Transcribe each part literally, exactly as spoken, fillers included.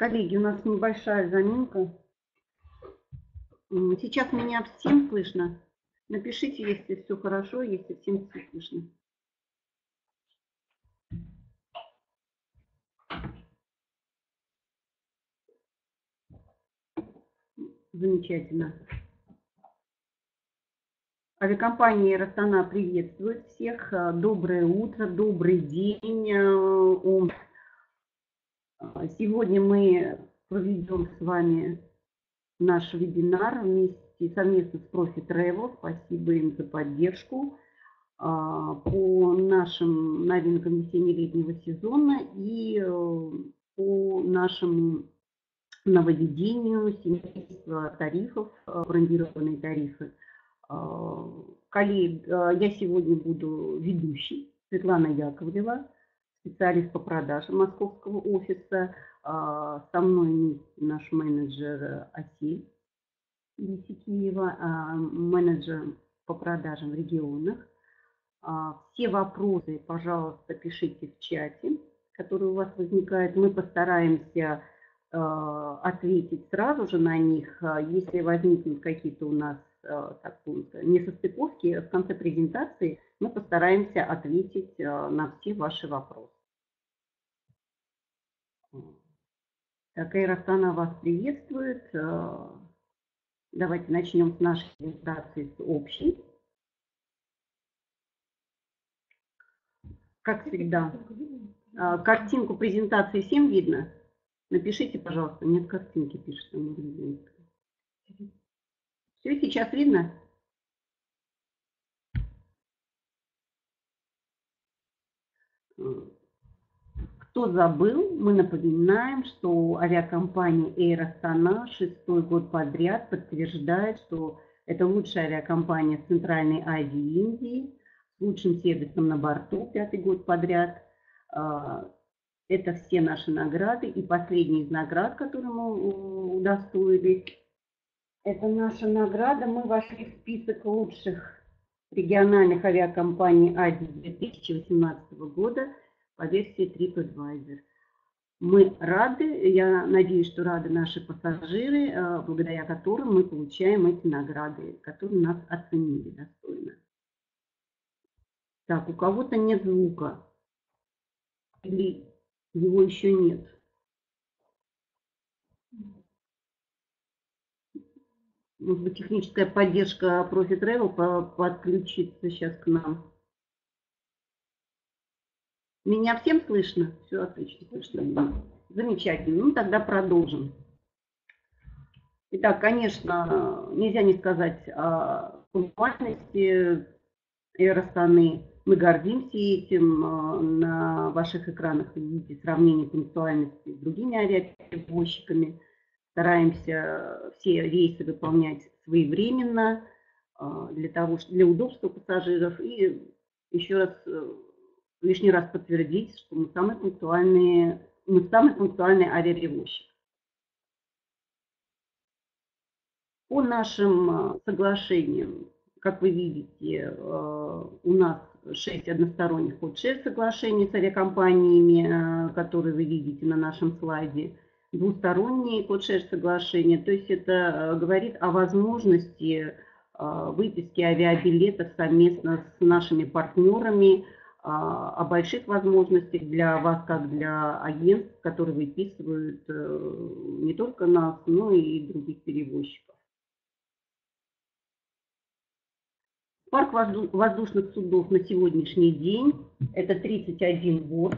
Коллеги, у нас небольшая заминка. Сейчас меня всем слышно. Напишите, если все хорошо, если всем все слышно. Замечательно. Авиакомпания «Эйр Астана» приветствует всех. Доброе утро, добрый день. Сегодня мы проведем с вами наш вебинар вместе совместно с Профи Travel. Спасибо им за поддержку по нашим новинкам весенне-летнего сезона и по нашему нововведению семейства тарифов, брендированные тарифы. Коллег, я сегодня буду ведущей, Светлана Яковлева, специалист по продажам московского офиса. Со мной вместе наш менеджер Асель Лисикиева, менеджер по продажам в регионах. Все вопросы, пожалуйста, пишите в чате, который у вас возникает. Мы постараемся ответить сразу же на них. Если возникнут какие-то у нас так, несостыковки в конце презентации, мы постараемся ответить на все ваши вопросы. Так, Эйр Астана вас приветствует. Давайте начнем с нашей презентации, с общей. Как всегда, картинку презентации всем видно? Напишите, пожалуйста, нет картинки, пишет. Все, сейчас видно? Кто забыл, мы напоминаем, что авиакомпания «Эйр Астана» шестой год подряд подтверждает, что это лучшая авиакомпания в Центральной Азии и Индии, с лучшим сервисом на борту пятый год подряд. Это все наши награды. И последняя из наград, которую мы удостоились, это наша награда. Мы вошли в список лучших региональных авиакомпаний Азии две тысячи восемнадцатого года по версии TripAdvisor. Мы рады, я надеюсь, что рады наши пассажиры, благодаря которым мы получаем эти награды, которые нас оценили достойно. Так, у кого-то нет звука. Или его еще нет. Может быть, техническая поддержка Профи Travel подключится сейчас к нам. Меня всем слышно? Все отлично слышно. Замечательно. Ну, тогда продолжим. Итак, конечно, нельзя не сказать о пунктуальности Эйр Астаны. Мы гордимся этим. На ваших экранах вы видите сравнение пунктуальности с другими авиаперевозчиками. Стараемся все рейсы выполнять своевременно для того, для удобства пассажиров. И еще раз, лишний раз подтвердить, что мы самый пунктуальный, мы самый пунктуальный авиаперевозчик. По нашим соглашениям, как вы видите, у нас шесть односторонних код-шер соглашений с авиакомпаниями, которые вы видите на нашем слайде. Двусторонние код-шер соглашения, то есть это говорит о возможности выписки авиабилетов совместно с нашими партнерами, о больших возможностях для вас, как для агентств, которые выписывают не только нас, но и других перевозчиков. Парк воздушных судов на сегодняшний день – это тридцать один борт.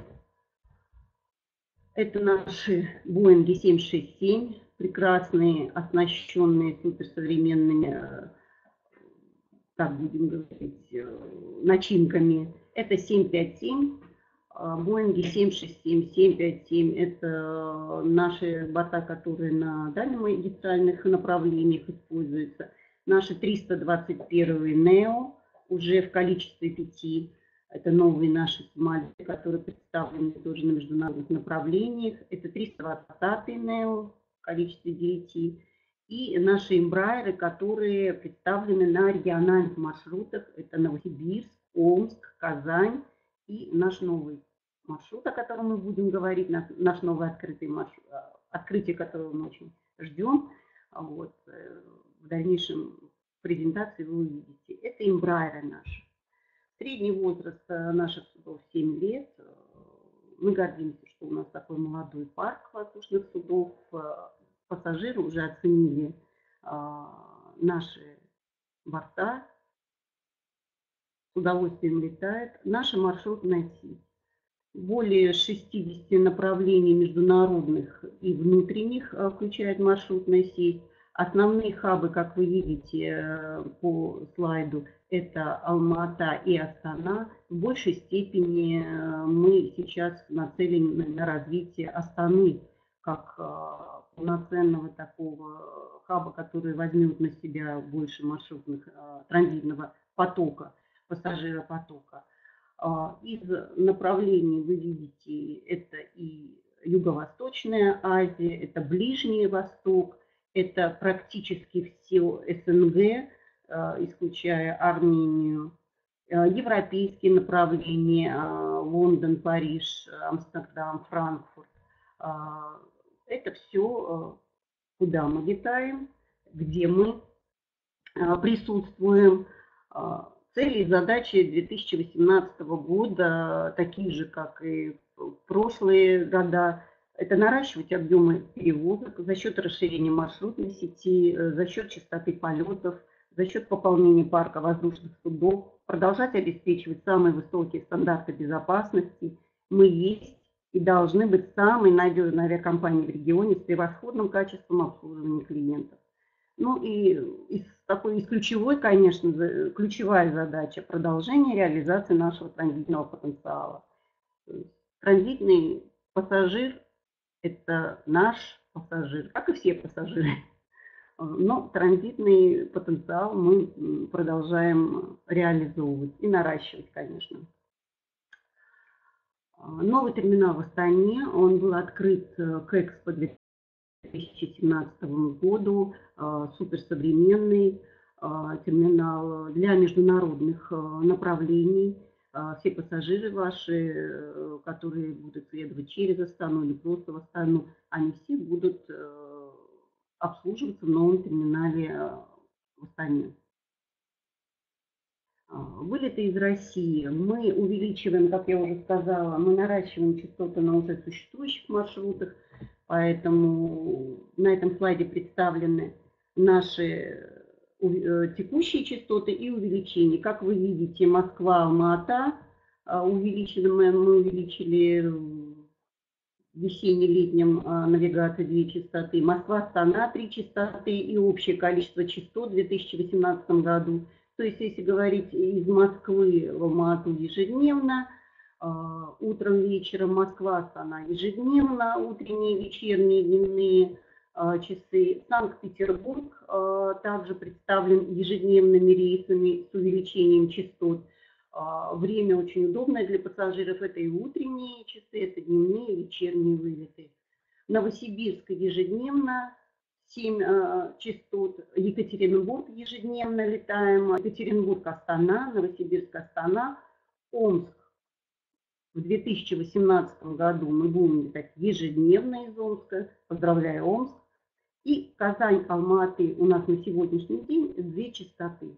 Это наши Боинги семь шесть семь, прекрасные, оснащенные суперсовременными, так будем говорить, начинками. Это семь пять семь, Боинги семь шесть семь, семь пять семь. Это наши борта, которые на дальнемагистральных направлениях используются. Наши триста двадцать один нео уже в количестве пяти. Это новые наши самолеты, которые представлены тоже на международных направлениях. Это триста двадцатый нео в количестве девяти. И наши эмбрайеры, которые представлены на региональных маршрутах. Это Новосибирск, Омск, Казань и наш новый маршрут, о котором мы будем говорить, наш новый открытый маршрут, открытие которого мы очень ждем. Вот. В дальнейшем презентации вы увидите. Это эмбрайеры наши. Средний возраст наших судов семь лет. Мы гордимся, что у нас такой молодой парк воздушных судов. Пассажиры уже оценили наши борта, с удовольствием летает. Наша маршрутная сеть. Более шестидесяти направлений международных и внутренних включает маршрутная сеть. Основные хабы, как вы видите по слайду, это Алма-Ата и Астана. В большей степени мы сейчас нацелены на развитие Астаны, как полноценного такого хаба, который возьмет на себя больше маршрутных транзитного потока, пассажиропотока. Из направлений вы видите, это и Юго-Восточная Азия, это Ближний Восток, это практически все СНГ, исключая Армению, европейские направления, Лондон, Париж, Амстердам, Франкфурт. Это все, куда мы летаем, где мы присутствуем. Цели и задачи две тысячи восемнадцатого года, такие же, как и в прошлые года, это наращивать объемы перевозок за счет расширения маршрутной сети, за счет частоты полетов, за счет пополнения парка воздушных судов, продолжать обеспечивать самые высокие стандарты безопасности. Мы есть и должны быть самой надежной авиакомпанией в регионе с превосходным качеством обслуживания клиентов. Ну и из такой из ключевой, конечно, ключевая задача – продолжение реализации нашего транзитного потенциала. Транзитный пассажир – это наш пассажир, как и все пассажиры. Но транзитный потенциал мы продолжаем реализовывать и наращивать, конечно. Новый терминал в Астане, он был открыт к Экспо две тысячи семнадцатому году, суперсовременный терминал для международных направлений. Все пассажиры ваши, которые будут следовать через Астану или просто в Астану, они все будут обслуживаться в новом терминале в Астане. Вылеты из России. Мы увеличиваем, как я уже сказала, мы наращиваем частоты на уже существующих маршрутах, поэтому на этом слайде представлены наши текущие частоты и увеличения. Как вы видите, Москва, Алма-Ата увеличили, мы, мы увеличили в весенне-летнем навигации две частоты, Москва, Астана три частоты и общее количество частот в две тысячи восемнадцатом году. То есть, если говорить из Москвы в Алма-Ату ежедневно, утром, вечером Москва, Астана ежедневно, утренние, вечерние, дневные часы. Санкт-Петербург также представлен ежедневными рейсами с увеличением частот. Время очень удобное для пассажиров. Это и утренние часы, это дневные и вечерние вылеты. Новосибирск ежедневно семь частот. Екатеринбург ежедневно летаем. Екатеринбург, Астана, Новосибирск, Астана, Омск. В две тысячи восемнадцатом году мы будем летать ежедневно из Омска. Поздравляю, Омск. И Казань, Алма-Аты у нас на сегодняшний день две частоты.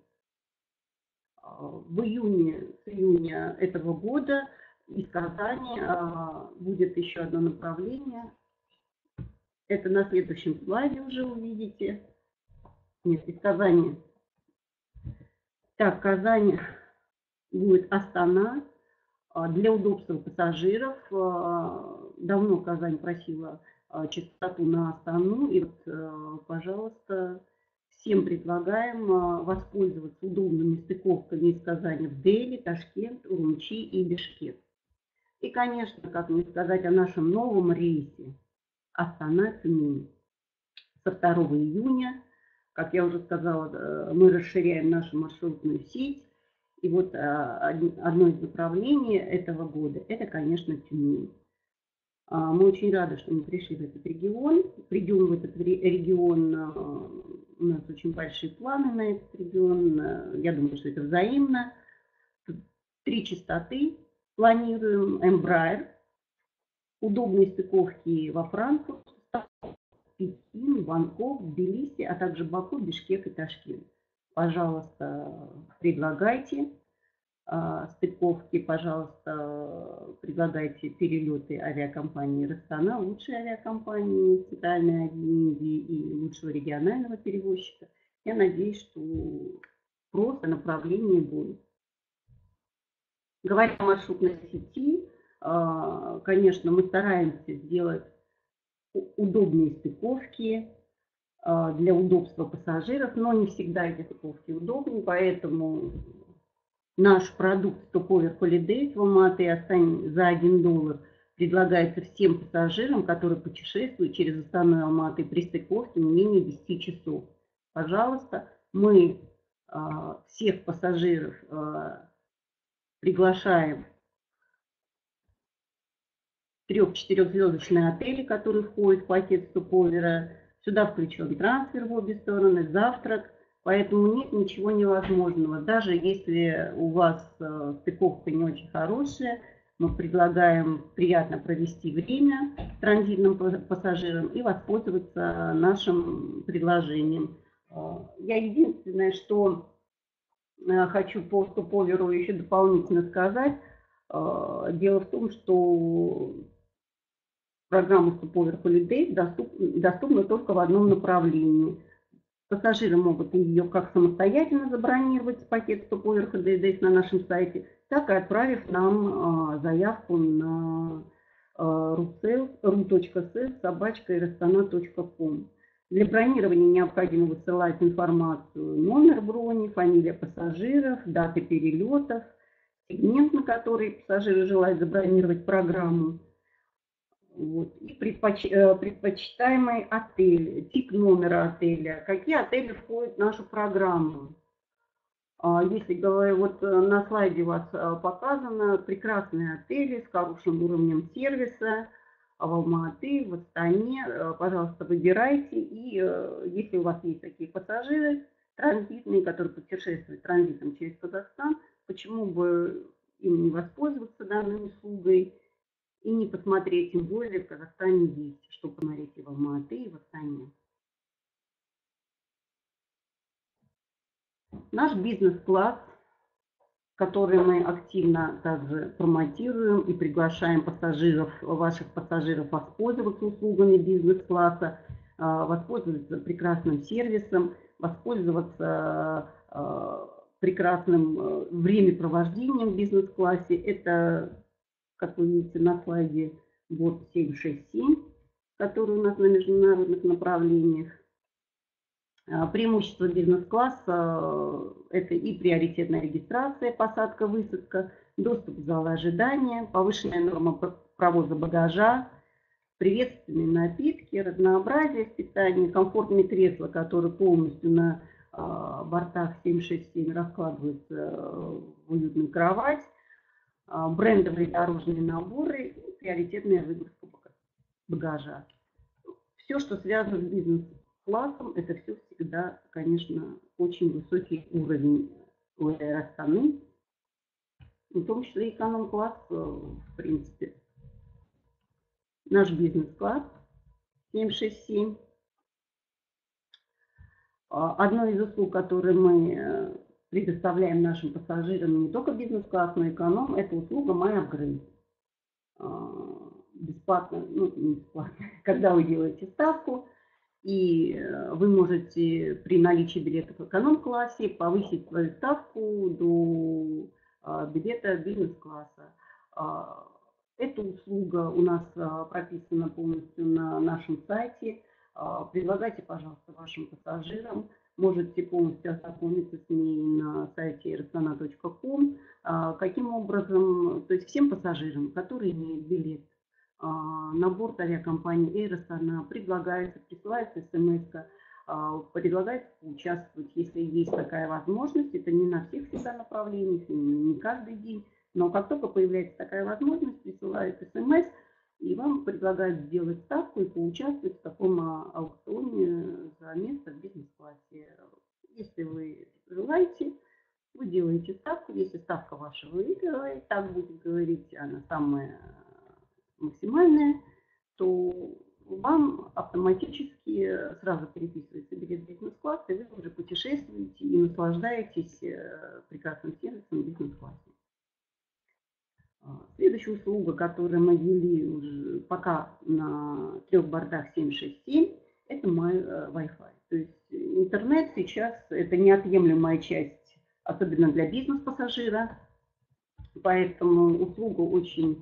В июне, с июня этого года из Казани будет еще одно направление. Это на следующем слайде уже увидите. Нет, из Казани. Так, Казань будет Астана. Для удобства пассажиров давно Казань просила частоту на Астану. И вот, пожалуйста, всем предлагаем воспользоваться удобными стыковками из Казани в Дели, Ташкент, Урумчи и Бишкек. И, конечно, как мне сказать о нашем новом рейсе Астана-Тюмень. Со второго июня, как я уже сказала, мы расширяем нашу маршрутную сеть. И вот одно из направлений этого года – это, конечно, Тюмень. Мы очень рады, что мы пришли в этот регион. Придем в этот регион, у нас очень большие планы на этот регион. Я думаю, что это взаимно. Три частоты планируем. Эмбрайер. Удобные стыковки во Франкфурт, Пекин, Бангкок, Тбилиси, а также Баку, Бишкек и Ташкент. Пожалуйста, предлагайте а, стыковки, пожалуйста, предлагайте перелеты авиакомпании Растана, лучшей авиакомпании Центральной Азии, Индии и лучшего регионального перевозчика. Я надеюсь, что просто направление будет. Говоря о маршрутной сети, конечно, мы стараемся сделать удобные стыковки для удобства пассажиров, но не всегда эти стыковки удобны, поэтому наш продукт Stopover Holidays в Алматы и Астане за один доллар предлагается всем пассажирам, которые путешествуют через Астану и Алматы при стыковке не менее десяти часов. Пожалуйста, мы а, всех пассажиров а, приглашаем в трех-четырехзвездочные отели, которые входят в пакет Stopover. Сюда включен трансфер в обе стороны, завтрак. Поэтому нет ничего невозможного. Даже если у вас э, стыковка не очень хорошая, мы предлагаем приятно провести время транзитным пассажирам и воспользоваться нашим предложением. Я единственное, что хочу по Stopover еще дополнительно сказать. Дело в том, что программа Stopover Holidays доступна, доступна только в одном направлении. Пассажиры могут ее как самостоятельно забронировать пакет Stopover Holidays на нашем сайте, так и отправив нам заявку на ру точка сэл собака ирастана точка ком. Для бронирования необходимо высылать информацию: номер брони, фамилия пассажиров, даты перелетов, сегмент, на который пассажиры желают забронировать программу. Вот. И предпоч... предпочитаемый отель, тип номера отеля, какие отели входят в нашу программу. Если говорю, вот на слайде у вас показано прекрасные отели с хорошим уровнем сервиса в Алматы, в Астане. Пожалуйста, выбирайте. И если у вас есть такие пассажиры транзитные, которые путешествуют транзитом через Казахстан, почему бы им не воспользоваться данной услугой и не посмотреть, тем более в Казахстане есть что посмотреть и в Алматы, и в Астане. Наш бизнес-класс, который мы активно также промотируем и приглашаем пассажиров, ваших пассажиров воспользоваться услугами бизнес-класса, воспользоваться прекрасным сервисом, воспользоваться прекрасным времяпровождением в бизнес-классе. Это, как вы видите на слайде, бот семь шесть семь, который у нас на международных направлениях. Преимущество бизнес-класса – это и приоритетная регистрация, посадка, высадка, доступ в залы ожидания, повышенная норма провоза багажа, приветственные напитки, разнообразие в питании, комфортные кресла, которые полностью на бортах семь шесть семь раскладываются в уютную кровать, брендовые дорожные наборы и приоритетная выгрузка багажа. Все, что связано с бизнес-классом, это все всегда, конечно, очень высокий уровень у Air Astana, в том числе эконом-класс, в принципе. Наш бизнес-класс семь шесть семь. Одной из услуг, которые мы предоставляем нашим пассажирам, не только бизнес-класс, но и эконом, это услуга My Upgrade. Бесплатно, ну не бесплатно, когда вы делаете ставку, и вы можете при наличии билетов в эконом-классе повысить свою ставку до билета бизнес-класса. Эта услуга у нас прописана полностью на нашем сайте. Предлагайте, пожалуйста, вашим пассажирам. Можете полностью ознакомиться с ней на сайте ирастана точка ком. Каким образом, то есть всем пассажирам, которые имеют билет на борт авиакомпании Air Astana, предлагается, присылается смс-ка, предлагается поучаствовать, если есть такая возможность. Это не на всех всегда направлениях, не каждый день, но как только появляется такая возможность, присылают смс, и вам предлагают сделать ставку и поучаствовать в таком аукционе за место в бизнес-классе. Если вы желаете, вы делаете ставку. Если ставка ваша выигрывает, так будет говорить, она самая максимальная, то вам автоматически сразу переписывается билет бизнес-класса, и вы уже путешествуете и наслаждаетесь прекрасным сервисом бизнес-класса. Следующая услуга, которую мы ввели уже пока на трех бортах семь шесть семь, это Wi-Fi. То есть интернет сейчас это неотъемлемая часть, особенно для бизнес-пассажира. Поэтому услуга очень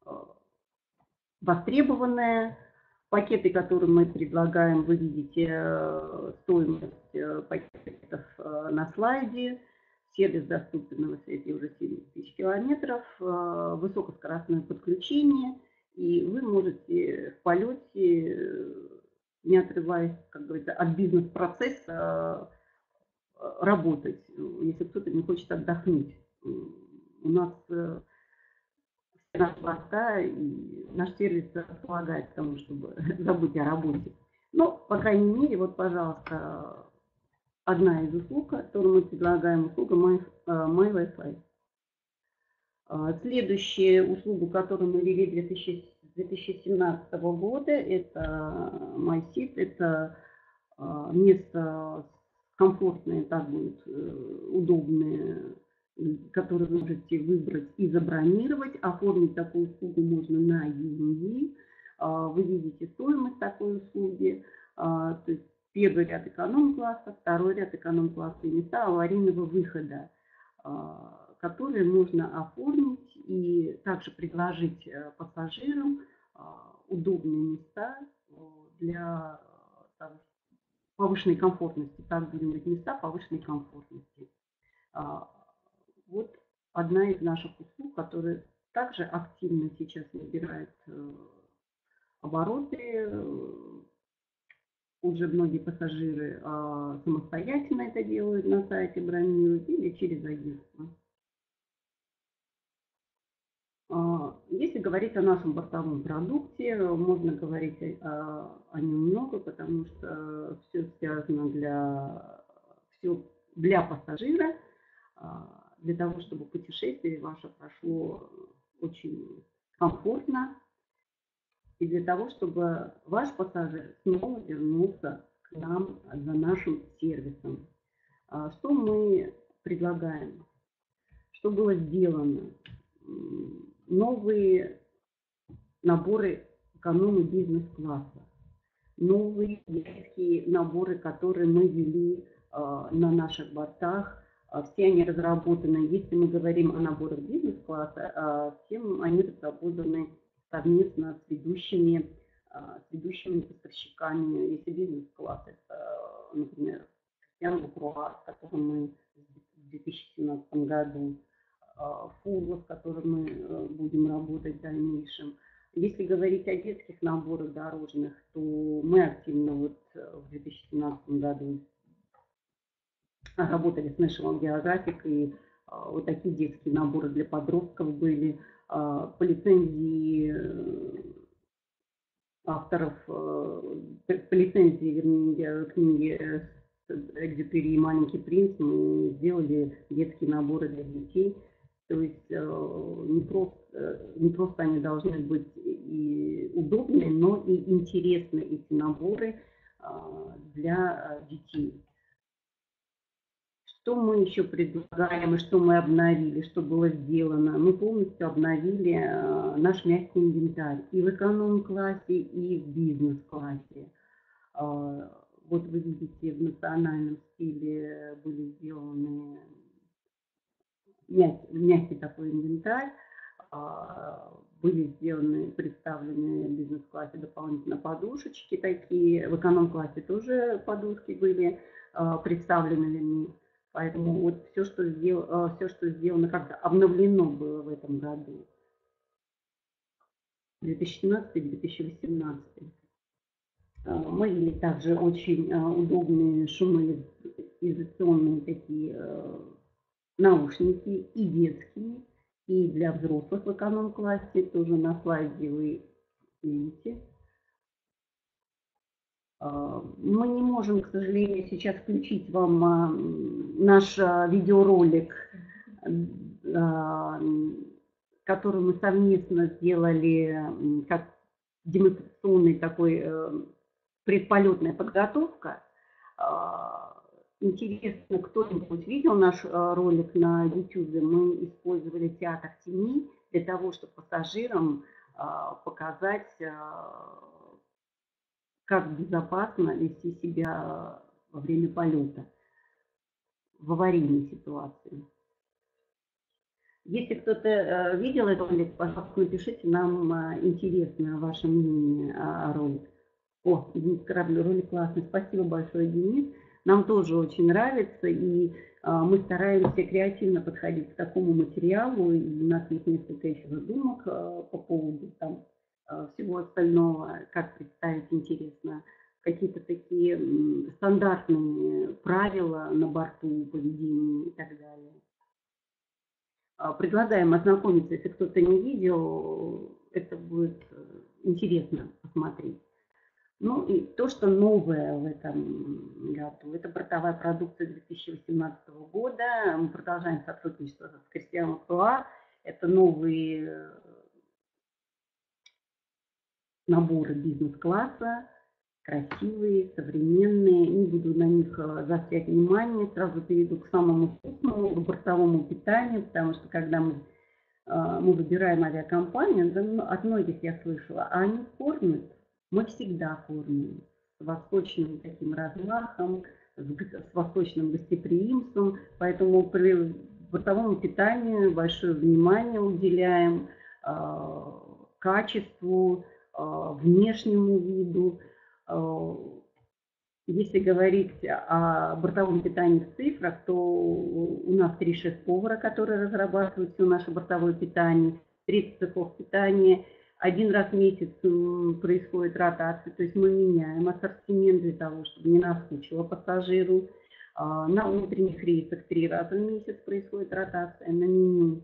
востребованная. Пакеты, которые мы предлагаем, вы видите стоимость пакетов на слайде. Сервис доступен на высоте уже семьдесят тысяч километров, высокоскоростное подключение, и вы можете в полете, не отрываясь, как говорится, от бизнес-процесса, работать, если кто-то не хочет отдохнуть. У нас наши борта и наш сервис располагает к тому, чтобы забыть о работе. Но, по крайней мере, вот, пожалуйста, одна из услуг, которую мы предлагаем, услуга MyWiFi. Следующая услуга, которую мы ввели с две тысячи семнадцатого года, это MySeat. Это место комфортное, так будет удобное, которое вы можете выбрать и забронировать. Оформить такую услугу можно на Юнги. Вы видите стоимость такой услуги. То есть первый ряд эконом-класса, второй ряд эконом-класса и места аварийного выхода, которые можно оформить и также предложить пассажирам удобные места для повышенной комфортности. Так будем говорить, места повышенной комфортности. Вот одна из наших услуг, которая также активно сейчас набирает обороты. Уже многие пассажиры а, самостоятельно это делают на сайте, бронируют или через агентство. А, если говорить о нашем бортовом продукте, можно говорить о, о нем много, потому что все связано для, все для пассажира, а, для того, чтобы путешествие ваше прошло очень комфортно. И для того, чтобы ваш пассажир снова вернулся к нам за нашим сервисом. Что мы предлагаем? Что было сделано? Новые наборы эконом- и бизнес-класса. Новые детские наборы, которые мы ввели на наших бортах. Все они разработаны, если мы говорим о наборах бизнес-класса, все они разработаны совместно с ведущими, с ведущими поставщиками. Если бизнес-класс, это, например, Кристиан Лукруа, с которым мы в две тысячи семнадцатом году, Фурла, с которым мы будем работать в дальнейшем. Если говорить о детских наборах дорожных, то мы активно вот в две тысячи семнадцатом году работали с National Geographic, и вот такие детские наборы для подростков были. По лицензии авторов, по лицензии, вернее, книги Экзюпери и «Маленький принц» мы сделали детские наборы для детей. То есть не просто, не просто они должны быть и удобные, но и интересны эти наборы для детей. Что мы еще предлагаем и что мы обновили, что было сделано? Мы полностью обновили наш мягкий инвентарь и в эконом-классе, и в бизнес-классе. Вот вы видите, в национальном стиле были сделаны мягкий, мягкий такой инвентарь. Были сделаны, представлены в бизнес-классе дополнительно подушечки такие. В эконом-классе тоже подушки были представлены. Поэтому вот все, что сделано, все, что сделано, как-то обновлено было в этом году. две тысячи семнадцатый — две тысячи восемнадцатый. Мы ввели также очень удобные шумоизоляционные такие наушники, и детские, и для взрослых в эконом-классе. Тоже на слайде вы видите. Мы не можем, к сожалению, сейчас включить вам наш видеоролик, который мы совместно сделали как демонстрационный такой э, предполетная подготовка. Интересно, кто-нибудь видел наш ролик на YouTube? Мы использовали театр теней для того, чтобы пассажирам показать, как безопасно вести себя во время полета в аварийной ситуации. Если кто-то видел этот ролик, пожалуйста, напишите нам, интересно ваше мнение о ролике. О, Денис Корабль, ролик классный. Спасибо большое, Денис. Нам тоже очень нравится, и а, мы стараемся креативно подходить к такому материалу. И у нас есть несколько еще задумок а, по поводу там, а, всего остального, как представить интересно, какие-то такие м, стандартные правила на борту, поведения и так далее. А, предлагаем ознакомиться, если кто-то не видел, это будет интересно посмотреть. Ну и то, что новое в этом году, это бортовая продукция две тысячи восемнадцатого года. Мы продолжаем сотрудничество с Кристианом Круа. Это новые наборы бизнес-класса, красивые, современные. Не буду на них заострять внимание, сразу перейду к самому вкусному, к бортовому питанию, потому что когда мы, мы выбираем авиакомпанию, от многих я слышала, а они кормят. Мы всегда кормим с восточным таким размахом, с восточным гостеприимством, поэтому при бортовому питанию большое внимание уделяем э, качеству, э, внешнему виду. Э, если говорить о бортовом питании в цифрах, то у нас три шеф-повара, которые разрабатывают все наше бортовое питание, тридцать цехов питания. Один раз в месяц происходит ротация, то есть мы меняем ассортимент для того, чтобы не наскучило пассажиру. На внутренних рейсах три раза в месяц происходит ротация на меню.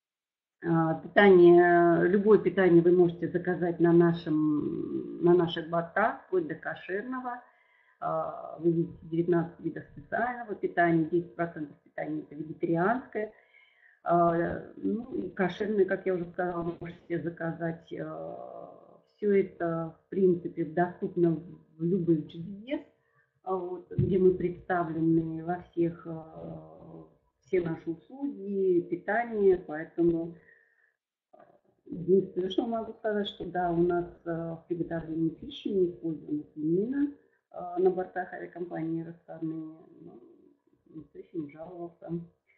Питание, любое питание вы можете заказать на, нашем, на наших бортах, вплоть до кошерного. Вы видите девятнадцать видов специального питания, десять процентов питания это вегетарианское. Ну и кошерные, как я уже сказала, можете заказать. Все это, в принципе, доступно в любых джи ди эс, вот, где мы представлены во всех, все наши услуги, питание, поэтому единственное, что могу сказать, что да, у нас в приготовлении пищи не использована свинина на бортах авиакомпании «Росстаны», но никто еще не жаловался.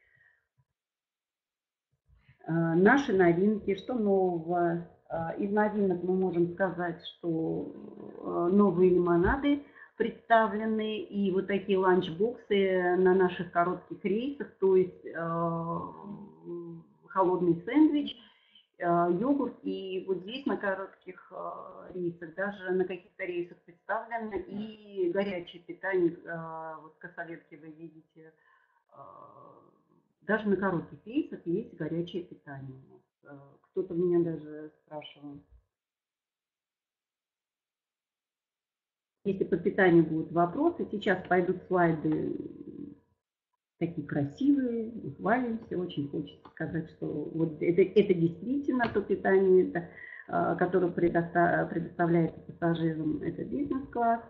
Наши новинки, что нового? Из новинок мы можем сказать, что новые лимонады представлены и вот такие ланчбоксы на наших коротких рейсах, то есть холодный сэндвич, йогурт. И вот здесь на коротких рейсах, даже на каких-то рейсах представлено и горячее питание. Вот косолетки вы видите. Даже на коротких рейсах есть горячее питание. Кто-то меня даже спрашивал. Если по питанию будут вопросы, сейчас пойдут слайды такие красивые, хвалимся. Очень хочется сказать, что вот это, это действительно то питание, это, которое предоставляется пассажирам, это бизнес-класс.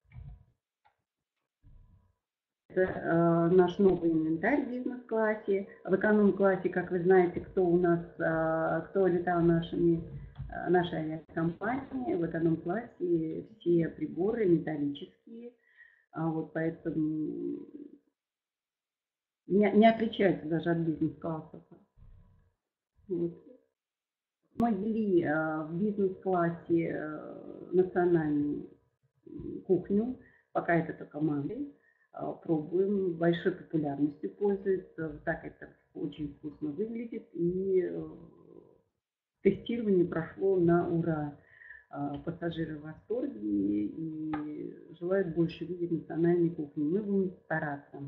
Это наш новый инвентарь в бизнес-классе. В эконом-классе, как вы знаете, кто у нас, кто летал нашими, нашей авиакомпании, в эконом-классе все приборы металлические, вот поэтому не, не отличаются даже от бизнес-классов. Вот. Мы ввели в бизнес-классе национальную кухню, пока это только модель. Пробуем, большой популярностью пользуется, так это очень вкусно выглядит, и тестирование прошло на ура. Пассажиры в восторге и желают больше видеть национальной кухни. Мы будем стараться.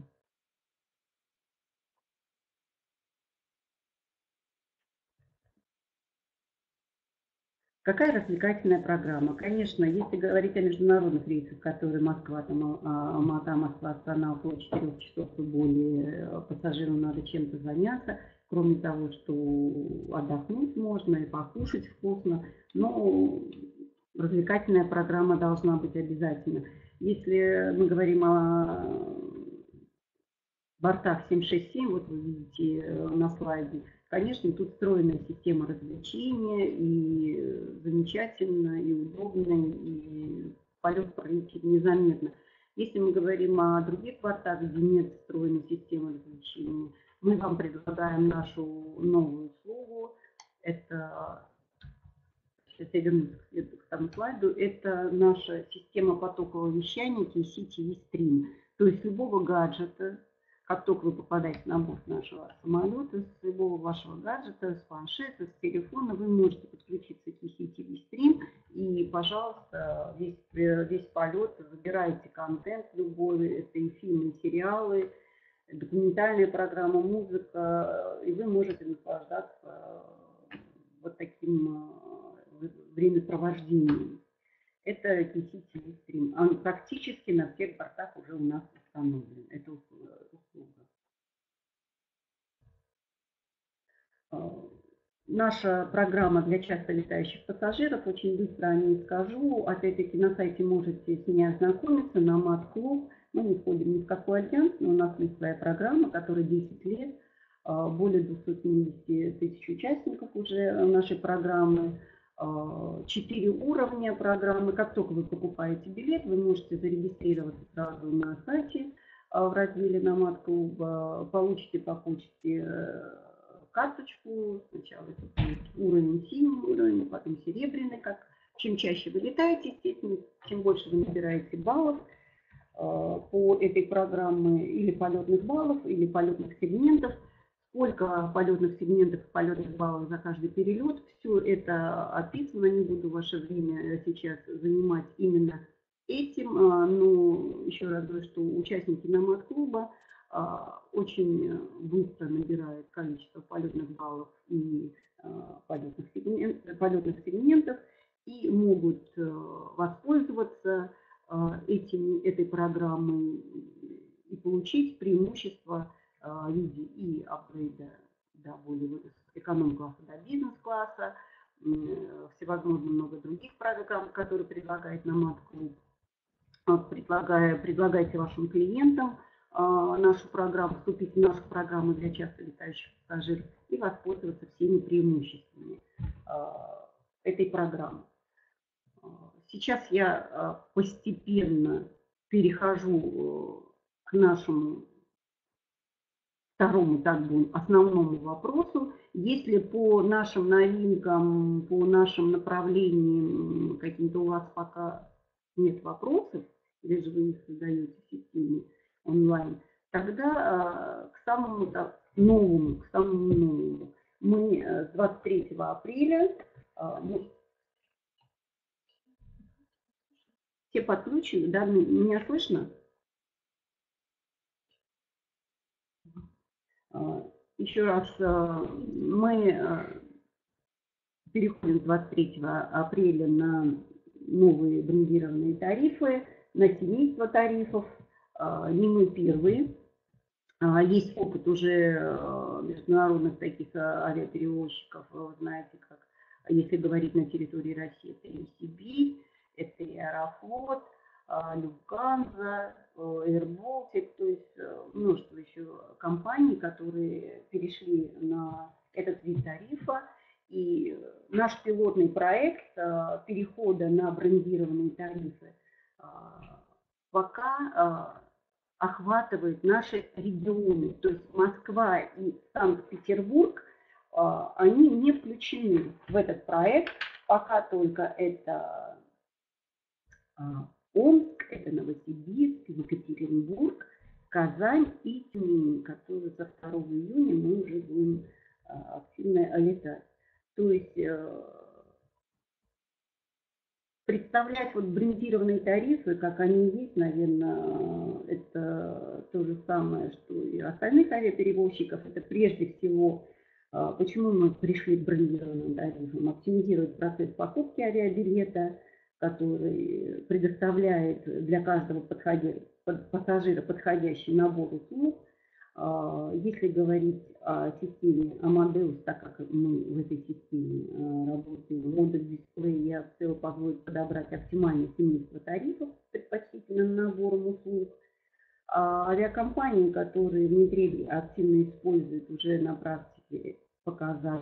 Какая развлекательная программа? Конечно, если говорить о международных рейсах, которые Москва, там, Алмата, Москва, Астана, около четырёх часов и более, пассажирам надо чем-то заняться, кроме того, что отдохнуть можно и покушать вкусно. Но развлекательная программа должна быть обязательно. Если мы говорим о бортах семь шесть семь, вот вы видите на слайде, конечно, тут встроенная система развлечения, и замечательно, и удобно, и полет пролетит незаметно. Если мы говорим о других бортах, где нет встроенной системы развлечения, мы вам предлагаем нашу новую услугу. Это, сейчас я вернусь к тому слайду, это наша система потокового вещания кей си ти ви Stream. То есть любого гаджета, как только вы попадаете на борт нашего самолета, с любого вашего гаджета, с планшета, с телефона, вы можете подключиться к кей си ти ви Stream и, пожалуйста, весь, весь полет, выбирайте контент любой, это и фильмы, и сериалы, документальная программа, музыка, и вы можете наслаждаться вот таким времяпровождением. Это кей си ти ви Stream. Он практически на всех бортах уже у нас установлен. Это услуга. Наша программа для часто летающих пассажиров, очень быстро о ней скажу. Опять-таки на сайте можете с ней ознакомиться, на МАТ-клуб. Мы не входим ни в какой альянс, но у нас есть своя программа, которая десять лет, более двухсот семидесяти тысяч участников уже нашей программы, четыре уровня программы. Как только вы покупаете билет, вы можете зарегистрироваться сразу на сайте в разделе на МАТ-клуб, получите по почте карточку, сначала это будет уровень, синий уровень, потом серебряный. Как, чем чаще вы летаете, естественно, чем больше вы набираете баллов э, по этой программе, или полетных баллов, или полетных сегментов, сколько полетных сегментов, полетных баллов за каждый перелет, все это описано, не буду ваше время сейчас занимать именно этим, но еще раз говорю, что участники НАМАТ-клуба очень быстро набирают количество полетных баллов и полетных сегментов, полетных сегментов и могут воспользоваться этим, этой программой и получить преимущество в виде и апгрейда до более эконом-класса до бизнес-класса, всевозможно много других программ, которые предлагает НАМАТ-клуб. Предлагая, предлагайте вашим клиентам нашу программу, вступить в нашу программу для часто летающих пассажиров и воспользоваться всеми преимуществами этой программы. Сейчас я постепенно перехожу к нашему второму, так бы, основному вопросу. Если по нашим новинкам, по нашим направлениям каким-то у вас пока нет вопросов, или же вы их задаете в системе онлайн, тогда к самому так, новому, к самому новому. Мы с двадцать третьего апреля, мы все подключены, да, меня слышно? Еще раз, мы переходим с двадцать третьего апреля на новые брендированные тарифы, на семейство тарифов. Не мы первые. Есть опыт уже международных таких авиаперевозчиков, вы знаете, как, если говорить на территории России, это эм си би, это и Аэрофлот, Люфтганза, Air-Baltic, то есть множество еще компаний, которые перешли на этот вид тарифа. И наш пилотный проект перехода на брендированные тарифы пока охватывает наши регионы, то есть Москва и Санкт-Петербург, они не включены в этот проект, пока только это Омск, это Новосибирск, Екатеринбург, Казань и Тюмень, которые со второго июня мы уже будем активно летать. То есть представлять вот брендированные тарифы, как они есть, наверное, это то же самое, что и остальных авиаперевозчиков. Это прежде всего, почему мы пришли к брендированным тарифам, оптимизировать процесс покупки авиабилета, который предоставляет для каждого подходя, пассажира подходящий набор услуг. Если говорить о системе Amadeus, так как мы в этой системе работаем, модуль дисплей я хотела позволить подобрать оптимальное семейство тарифов с предпочтительным набором услуг. А авиакомпании, которые внедрили, активно используют, уже на практике показали,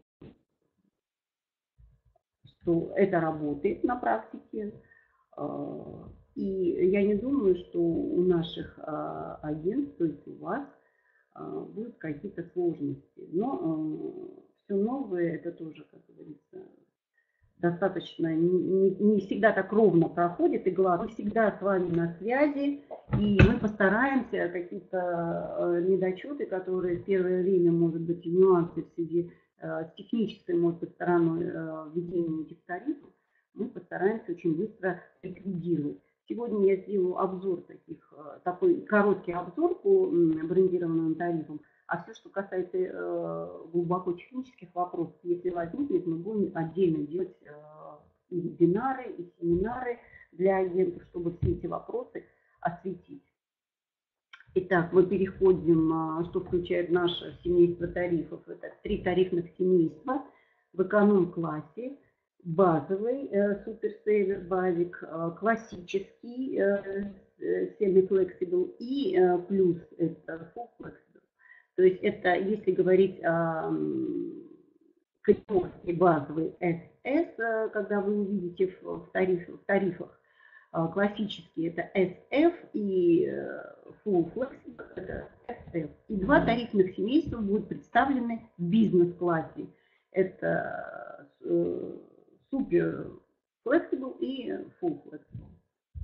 что это работает на практике. И я не думаю, что у наших агентств, то есть у вас, будут какие-то сложности. Но все новое, это тоже, как говорится, достаточно не, не всегда так ровно проходит, и главное, мы всегда с вами на связи, и мы постараемся какие-то недочеты, которые в первое время, может быть, нюансы в связи с технической, может быть, стороной введения этих тарифов, мы постараемся очень быстро ликвидировать. Сегодня я сделаю обзор таких, такой короткий обзор по брендированным тарифам. А все, что касается э, глубоко технических вопросов, если возникнет, мы будем отдельно делать э, и вебинары, и семинары для агентов, чтобы все эти вопросы осветить. Итак, мы переходим, что включает наше семейство тарифов. Это три тарифных семейства в эконом-классе. Базовый, э, суперсейвер, базик, э, классический, э, semi-flexible и э, плюс, это full flexible. То есть это, если говорить о категории базовый эс эс, когда вы увидите в, тариф, в тарифах, классические это эс эф и Full Flexible это эс эф. И два тарифных семейства будут представлены в бизнес-классе. Это Super Flexible и Full Flexible.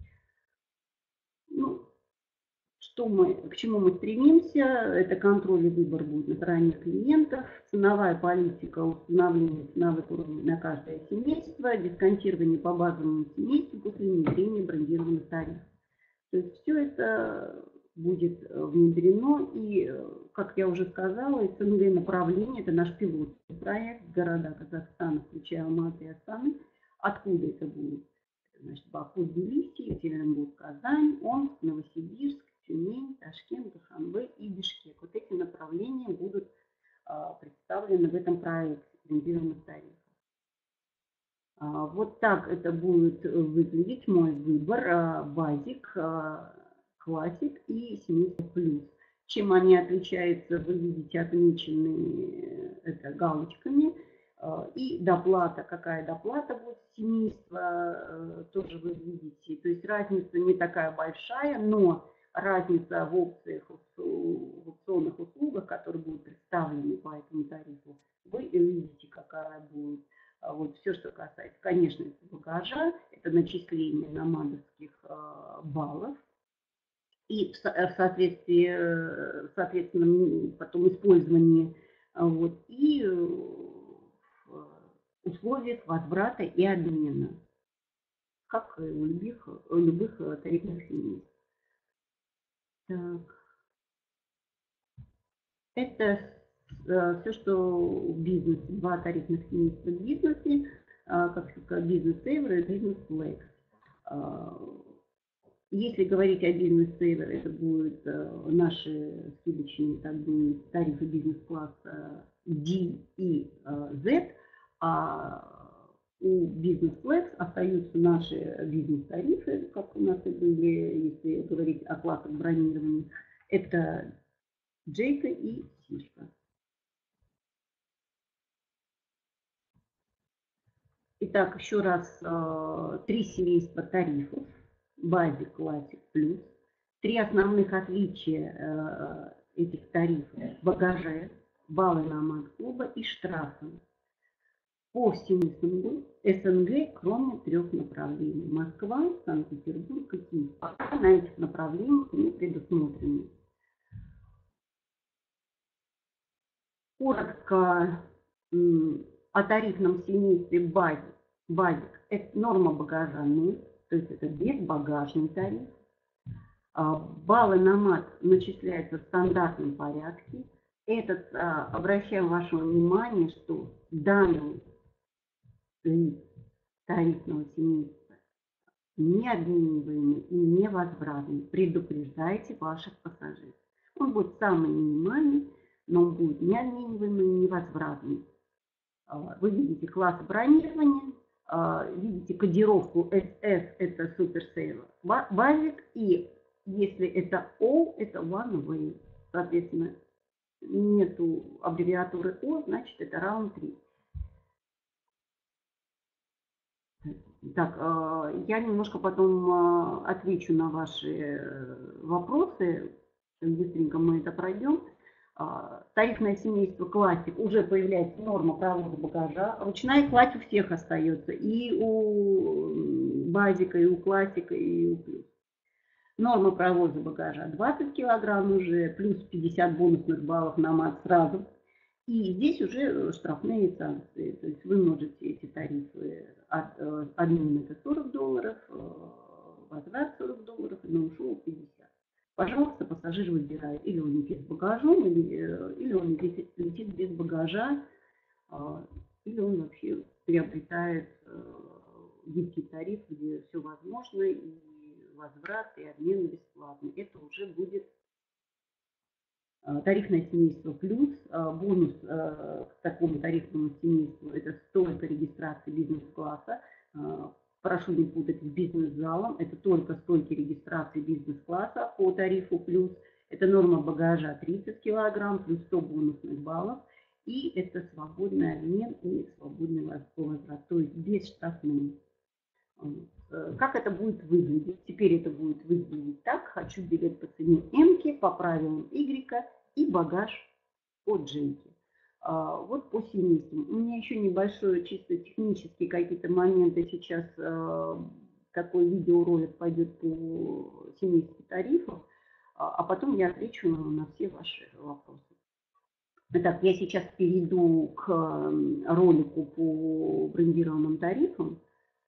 Ну, Что мы, к чему мы стремимся, это контроль и выбор будет на стороне клиентов, ценовая политика, установление ценовых уровней на каждое семейство, дисконтирование по базовому семейству после внедрения брендированных тарифов. То есть все это будет внедрено, и, как я уже сказала, СНГ направление, это наш пилотный проект, города Казахстана, включая Алматы и Астаны. Откуда это будет? Значит, Баку, Тбилиси, Екатеринбург, Казань, Омск, Новосибирск, Тюмень, Ташкент, Душанбе и Бишкек. Вот эти направления будут а, представлены в этом проекте брендированных тарифов. А, вот так это будет выглядеть мой выбор. А, базик, а, классик и семейство плюс. Чем они отличаются, вы видите отмеченные это галочками. И доплата, какая доплата будет семейства, тоже вы видите. То есть разница не такая большая, но разница в опциях, в опционных услугах, которые будут представлены по этому тарифу, вы видите, какая будет. Вот все, что касается, конечно, это багажа, это начисление номадовских баллов. И в соответствии, соответственно, потом использование вот, и условиях возврата и обмена, как у любых, у любых тарифных семейств. Так. Это все, что в бизнесе, два тарифных семейства в бизнесе, как сказать, бизнес-сейвер и бизнес-флекс. Если говорить о бизнес-сейвер, это будут наши скидочные так бы, тарифы бизнес-класса D и Z, а у бизнес-флекс остаются наши бизнес-тарифы, как у нас и были, если говорить о классах бронирования. Это Джейка и Сишка. Итак, еще раз, три семейства тарифов. Базик, классик, плюс. Три основных отличия этих тарифов. Багаже, баллы на МАК-клуба и штрафы. По всему СНГ, СНГ, кроме трех направлений. Москва, Санкт-Петербург и Киев. Пока на этих направлениях не предусмотрены. Коротко о тарифном семействе базик. Базик – это норма багажа нуль, то есть это безбагажный тариф. Баллы на МАК начисляются в стандартном порядке. Этот, обращаем ваше внимание, что данный вид тарифного семейства необмениваемый и невозвратный. Предупреждайте ваших пассажиров. Он будет самый минимальный, но он будет необмениваемый и невозвратный. Вы видите класс бронирования, видите кодировку эс эс, это Super Saver Basic, и если это O, это One Way. Соответственно, нету аббревиатуры O, значит это раунд три. Так, я немножко потом отвечу на ваши вопросы. Быстренько мы это пройдем. Тарифное семейство классик, уже появляется норма провоза багажа. Ручная кладь у всех остается. И у базика, и у классика, и у плюс. Норма провоза багажа двадцать килограмм уже, плюс пятьдесят бонусных баллов на мат сразу. И здесь уже штрафные санкции. То есть вы можете эти тарифы, от, админ это сорок долларов, возврат сорок долларов, и ноу-шоу пятьдесят. Пожалуйста, пассажир выбирает, или он летит с багажом, или, или он летит, летит без багажа, или он вообще приобретает гибкий тариф, где все возможно, и возврат, и обмен бесплатный. Это уже будет тарифное семейство плюс. Бонус к такому тарифному семейству – это стойка регистрации бизнес-класса. Прошу не путать с бизнес-залом. Это только стойки регистрации бизнес-класса по тарифу плюс. Это норма багажа тридцать килограмм плюс сто бонусных баллов. И это свободный обмен и свободный возврат, то есть без штрафных. Как это будет выглядеть? Теперь это будет выглядеть так. Хочу билет по цене М, по правилам Y и багаж по J. Вот по семействам. У меня еще небольшое, чисто технические какие-то моменты. Сейчас такой видеоролик пойдет по семейству тарифов, а потом я отвечу на все ваши вопросы. Итак, я сейчас перейду к ролику по брендированным тарифам.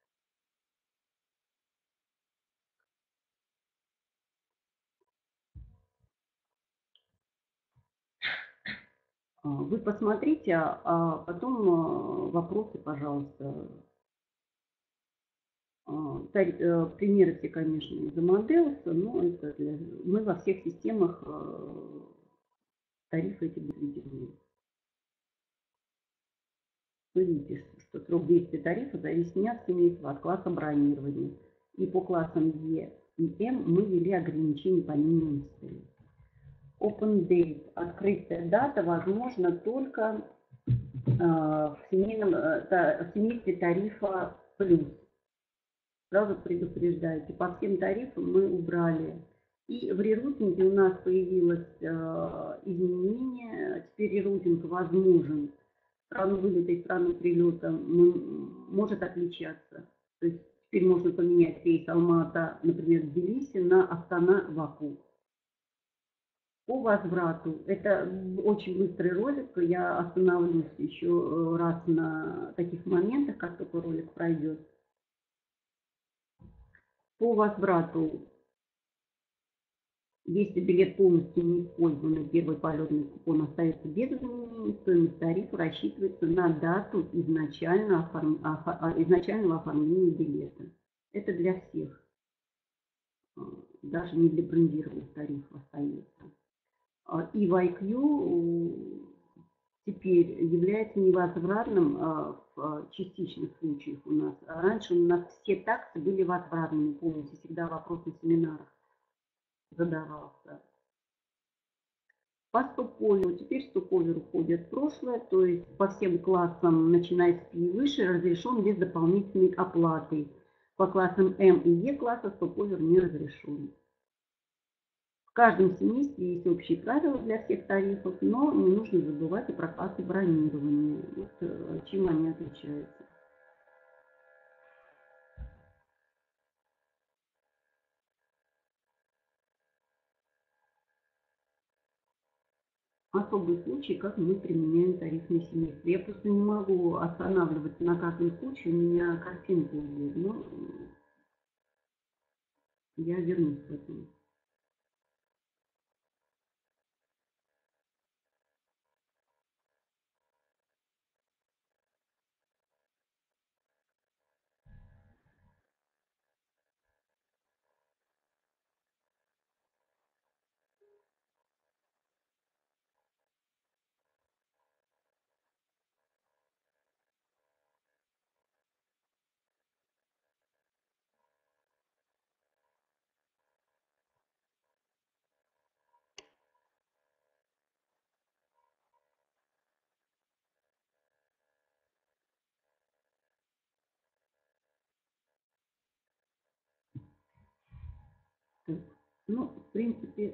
Вы посмотрите, а потом вопросы, пожалуйста. Примеры все, конечно, из Amadeus, но это для... мы во всех системах тарифы эти будем. Вы видите, что срок действия тарифа зависит не от семейства, а от класса бронирования. И по классам E и M мы ввели ограничения по минимуму стоимости. Open Date, открытая дата, возможно только э, в, семейном, э, в семействе тарифа плюс. Сразу предупреждайте, по всем тарифам мы убрали. И в рерутинге у нас появилось э, изменение, теперь рерутинг возможен. Страну вылета и страну прилета может отличаться. То есть теперь можно поменять рейс Алма-Ата, например, в Тбилиси на Астана-Баку. По возврату, это очень быстрый ролик, я остановлюсь еще раз на таких моментах, как только ролик пройдет. По возврату, если билет полностью не использован, первый полетный купон остается без изменений, стоимость тарифа рассчитывается на дату изначально оформ... изначального оформления билета. Это для всех, даже не для брендированных тарифов остается. И в ай кью теперь является невозвратным в частичных случаях у нас. Раньше у нас все таксы были возвратными, помните, всегда вопрос на семинарах задавался. По стоп-оверу, теперь стоп-овер уходит в прошлое, то есть по всем классам, начиная с P и выше, разрешен без дополнительной оплаты. По классам М и Е класса стоп-овер не разрешен. В каждом семействе есть общие правила для всех тарифов, но не нужно забывать и про классы бронирования. Вот чем они отличаются. Особый случай, как мы применяем тарифные семейства. Я просто не могу останавливаться на каждом случае, у меня картинка идет, но я вернусь к этому. Ну, в принципе,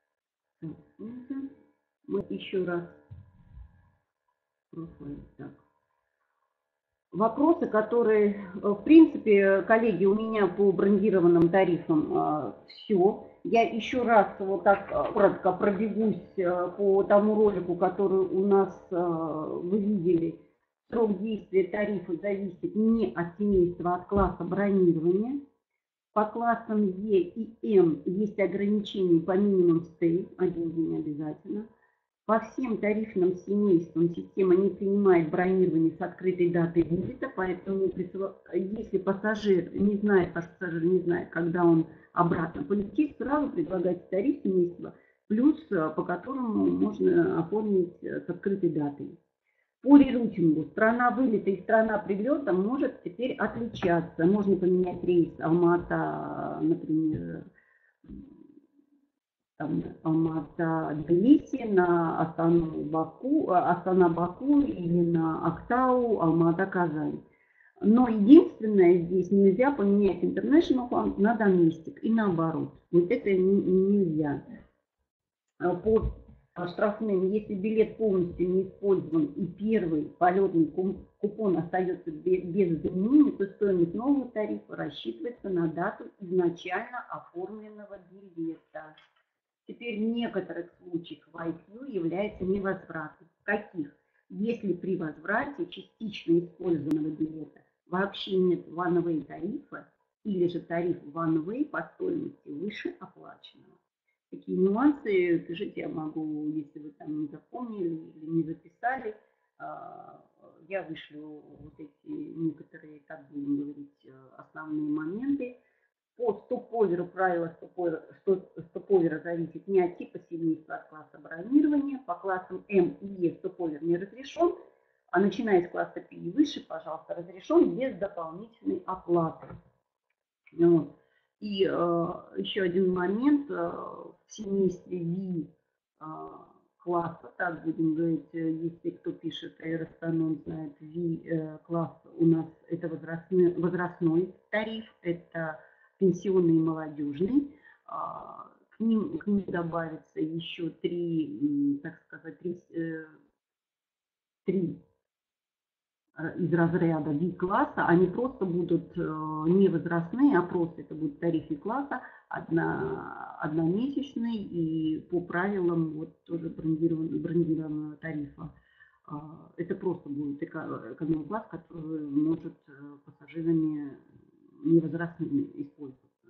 мы еще раз профиль. Так. Вопросы, которые, в принципе, коллеги, у меня по брендированным тарифам все. Я еще раз вот так коротко пробегусь по тому ролику, который у нас вы видели. Срок действия тарифа зависит не от семейства, а от класса бронирования. По классам Е и М есть ограничения по минимум стей, один день обязательно. По всем тарифным семействам система не принимает бронирование с открытой датой вылета, поэтому если пассажир не знает, пассажир не знает, когда он обратно полетит, сразу предлагается тариф семейства, плюс по которому можно оформить с открытой датой. По рерутингу страна вылета и страна прилета может теперь отличаться. Можно поменять рейс Алма-Ата, например, Алма-Ата-Тбилиси на Астану-Баку, Астана-Баку или на Актау, Алма-Ата-Казань. Но единственное, здесь нельзя поменять International Fund на Domestic и наоборот. Вот это нельзя. По штрафным, если билет полностью не использован и первый полетный купон остается без изменений, то стоимость нового тарифа рассчитывается на дату изначально оформленного билета. Теперь в некоторых случаях в ай кью является невозвратным. В каких? Если при возврате частично использованного билета вообще нет one-way тарифа, или же тариф one-way по стоимости выше оплаченного. Такие нюансы, пишите, я могу, если вы там не запомнили или не записали, я вышлю вот эти некоторые, так будем говорить, основные моменты. По стоп-оверу правило стоп-овера зависит не от типа семейства, а от класса бронирования. По классам М и Е стоп-овер не разрешен, а начиная с класса P и выше, пожалуйста, разрешен без дополнительной оплаты. Вот. И э, еще один момент, э, в семействе V э, класса, так будем говорить, если кто пишет аэростанон, знает, V э, класс у нас это возрастной, возрастной тариф, это пенсионный и молодежный. Э, к ним, к ним добавится еще три, так сказать, три, э, три из разряда V-класса, они просто будут не возрастные, а просто это будут тарифы класса, одно, одномесячный и по правилам вот тоже брендированного, брендированного тарифа. Это просто будет эконом-класс, который может пассажирами невозрастными использоваться.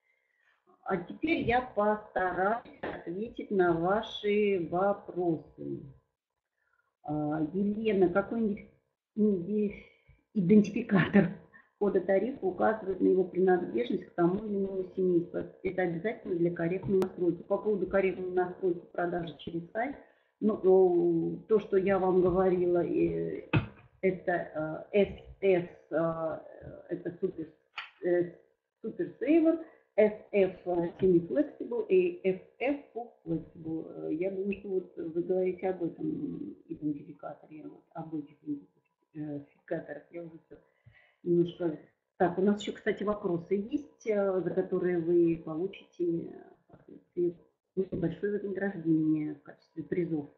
А теперь я постараюсь ответить на ваши вопросы. Елена, какой-нибудь идентификатор кода тарифа указывает на его принадлежность к тому или иному семейству. Это обязательно для корректной настройки. По поводу корректной настройки продажи через сайт, ну, то, что я вам говорила, это эс эс, это супер, супер сейвер, эс эф semi-flexible и эф эф full flexible. Я думаю, что вот вы говорите об этом идентификаторе, об этих идентификаторах. Я уже все немножко... Так, у нас еще, кстати, вопросы есть, за которые вы получите небольшое вознаграждение в качестве призов.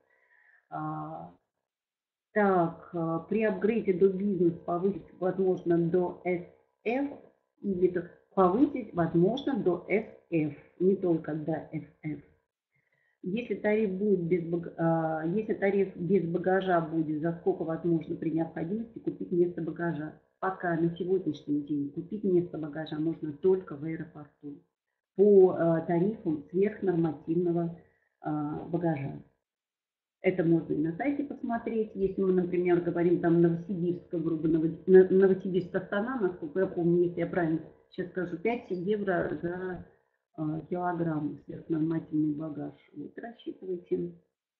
Так, при апгрейде до бизнес повысить возможно до эс эф или повысить возможно до эс эф, не только до эс эф. Если тариф будет без, если тариф без багажа будет, за сколько возможно при необходимости купить место багажа? Пока на сегодняшний день купить место багажа можно только в аэропорту по тарифам сверхнормативного багажа. Это можно и на сайте посмотреть. Если мы, например, говорим там Новосибирска, грубо Новосибирск Астана, насколько я помню, если я правильно сейчас скажу, пять евро за э, килограмм сверхнормативный багаж. Вот рассчитывайте.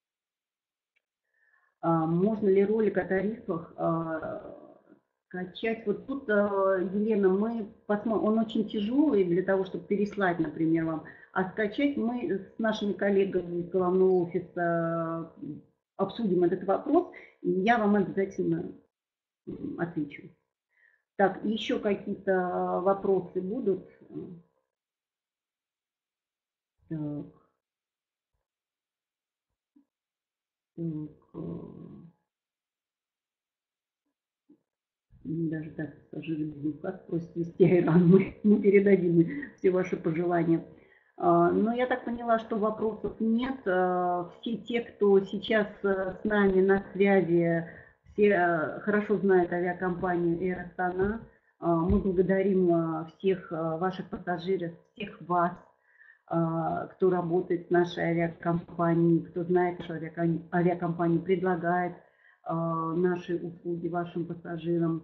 А, можно ли ролик о тарифах а, качать? Вот тут, а, Елена, мы посмотрим, он очень тяжелый для того, чтобы переслать, например, вам. А скачать мы с нашими коллегами из головного офиса обсудим этот вопрос, и я вам обязательно отвечу. Так, еще какие-то вопросы будут? Так. Так. Даже так, пассажиры Бизнес-класс просят вести Айран, мы, мы передадим все ваши пожелания. А, но я так поняла, что вопросов нет. А, все те, кто сейчас с нами на связи, все а, хорошо знают авиакомпанию Air Astana. А, мы благодарим а, всех а, ваших пассажиров, всех вас, а, кто работает в нашей авиакомпании, кто знает, что авиакомпания, авиакомпания предлагает наши услуги вашим пассажирам.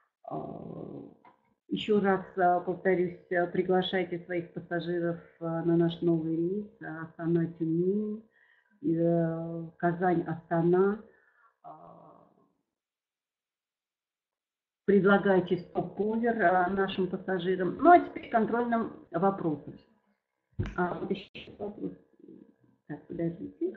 Еще раз повторюсь, приглашайте своих пассажиров на наш новый рейс Астана-Тюмень, Казань-Астана. Предлагайте стоп-овер нашим пассажирам. Ну а теперь к контрольным вопросам. А, вот еще вопрос. Так, подождите.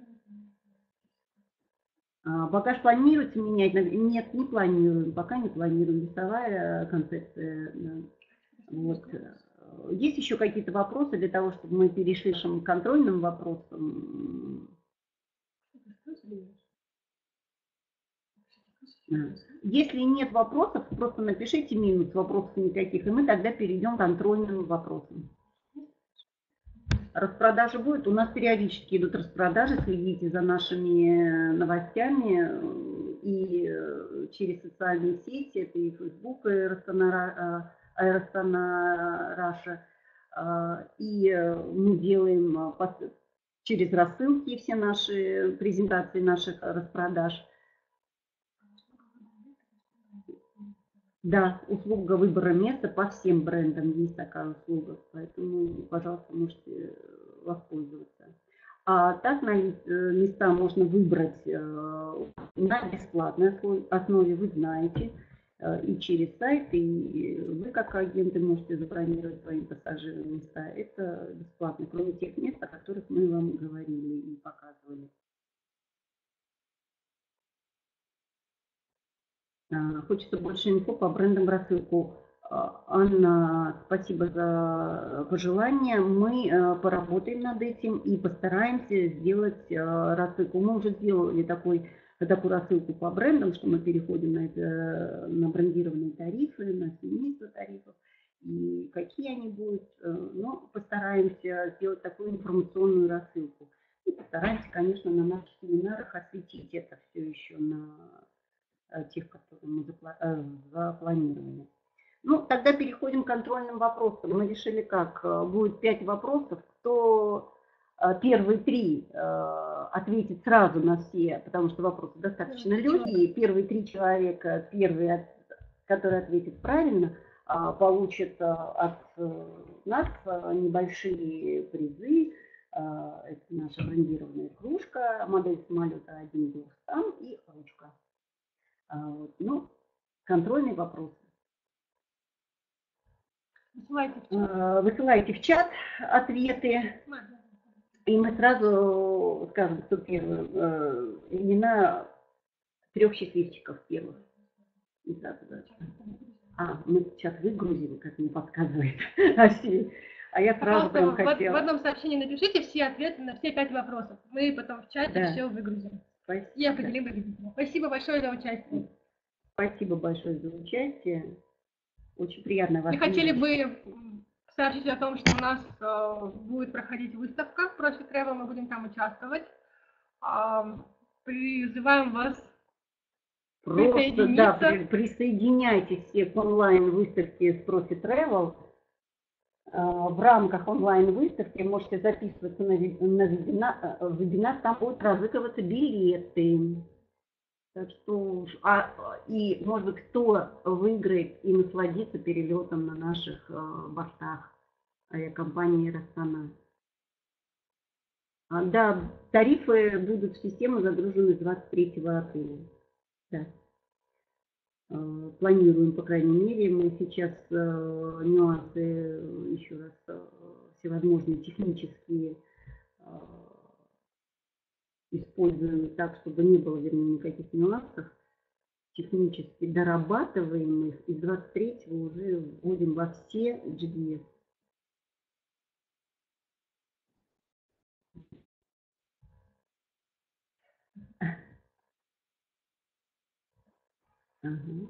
Багаж планируется менять? Нет, не планируем, пока не планируем. Весовая концепция. Вот. Есть еще какие-то вопросы для того, чтобы мы перешли к нашим контрольным вопросам? Если нет вопросов, просто напишите минус, вопросов никаких, и мы тогда перейдем к контрольным вопросам. Распродажи будет. У нас периодически идут распродажи, следите за нашими новостями и через социальные сети, это и Facebook, и Аэро Астана Раша. И мы делаем через рассылки все наши презентации наших распродаж. Да, услуга выбора места по всем брендам есть такая услуга, поэтому, пожалуйста, можете воспользоваться. А так на места можно выбрать на бесплатной основе, вы знаете, и через сайт, и вы как агенты можете забронировать своим пассажирам места. Это бесплатно, кроме тех мест, о которых мы вам говорили и показывали. Хочется больше инфо по брендам рассылку. Анна, спасибо за пожелания. Мы поработаем над этим и постараемся сделать рассылку. Мы уже сделали такой, такую рассылку по брендам, что мы переходим на, это, на брендированные тарифы, на семейство тарифов. И какие они будут. Но постараемся сделать такую информационную рассылку. И постараемся, конечно, на наших семинарах осветить это все еще на тех, которые мы запланировали. Ну, тогда переходим к контрольным вопросам. Мы решили как? Будет пять вопросов. Кто первые три ответит сразу на все, потому что вопросы достаточно легкие. Первые три человека, первые, которые ответят правильно, получат от нас небольшие призы. Это наша брендированная кружка, модель самолета один к двухстам и ручка. Ну, контрольные вопросы. Высылайте в чат, Высылайте в чат ответы, и мы сразу скажем, кто первый, имена трех счастливчиков первых. А, мы чат выгрузили, как мне подсказывает. А я сразу прям хотела. В одном сообщении напишите все ответы на все пять вопросов. Мы потом в чате да. все выгрузим. Спасибо. Я поделим победителя. Спасибо большое за участие. Спасибо большое за участие. Очень приятно вас. Мы хотели бы сообщить о том, что у нас э, будет проходить выставка Profit Travel, мы будем там участвовать. Э, призываем вас Просто, присоединиться. Да, при, присоединяйтесь все к онлайн-выставке с Profit Travel. Э, в рамках онлайн-выставки можете записываться на, на вебинар, вебинар, там будут разыгрываться билеты. Так что, а, и, может быть, кто выиграет и насладится перелетом на наших э, бортах авиакомпании Air Astana. А, да, тарифы будут в систему загружены двадцать третьего апреля. Да. Э, планируем, по крайней мере, мы сейчас э, нюансы, еще раз, э, всевозможные технические э, используем так, чтобы не было, вернее, никаких нюансов. Технически дорабатываем их, и двадцать третьего уже вводим во все джи ди эс. Ага.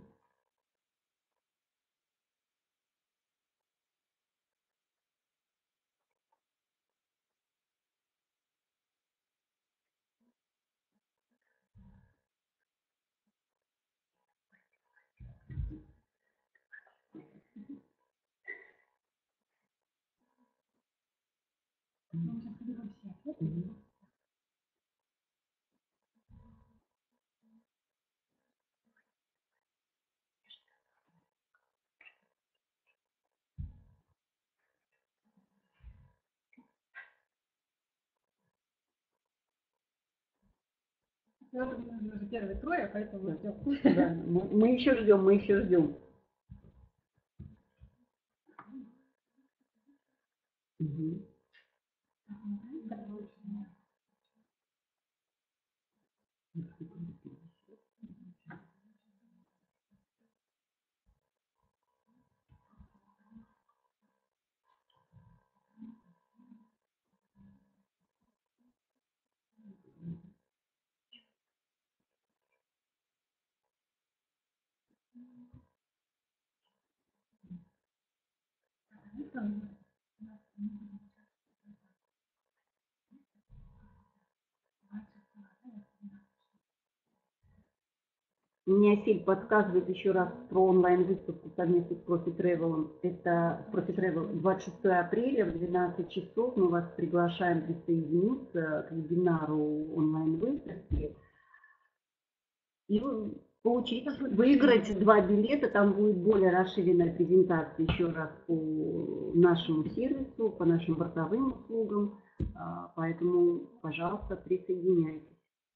Мгм. Ну, вот мы уже первые трое, поэтому Да. все. Да, мы, мы еще ждем, мы еще ждем. Мгм. Мне Асель подсказывает еще раз про онлайн-выставку совместно с Профи Travel. Это Профи Travel двадцать шестого апреля в двенадцать часов. Мы вас приглашаем присоединиться к вебинару онлайн-выставки и получить, выиграть два билета. Там будет более расширенная презентация еще раз по нашему сервису, по нашим бортовым услугам. Поэтому, пожалуйста, присоединяйтесь.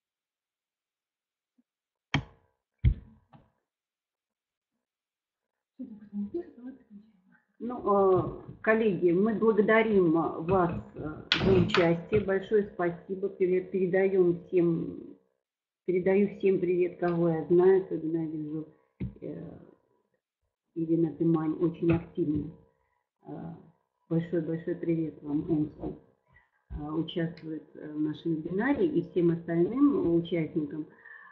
Ну, коллеги, мы благодарим вас за участие. Большое спасибо. Передаем всем, передаю всем привет, кого я знаю. Особенно вижу Ирина Тымань очень активно. Большой-большой привет вам, Омску. Участвует в нашем вебинаре и всем остальным участникам.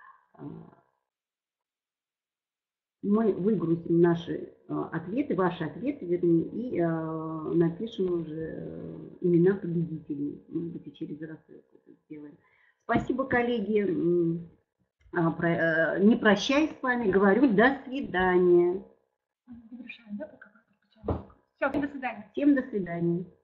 Мы выгрузим наши ответы, ваши ответы, вернее, и э, напишем уже э, имена победителей. Может быть, и через рассылку это сделаем. Спасибо, коллеги. А, про, э, не прощаюсь с вами, говорю до свидания. Все, до свидания. Всем до свидания.